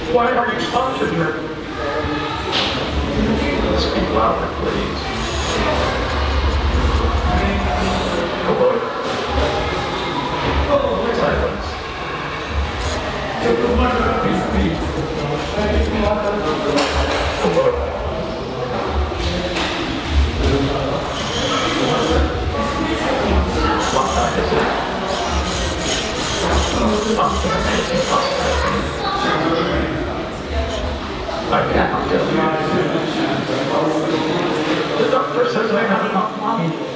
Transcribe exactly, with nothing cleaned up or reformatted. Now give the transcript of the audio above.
Why are you sponsored her? Speak louder, please. Hello? Silence. Hello? What time is it? Something amazing must happen. I cannot tell you. The doctor says I have enough money.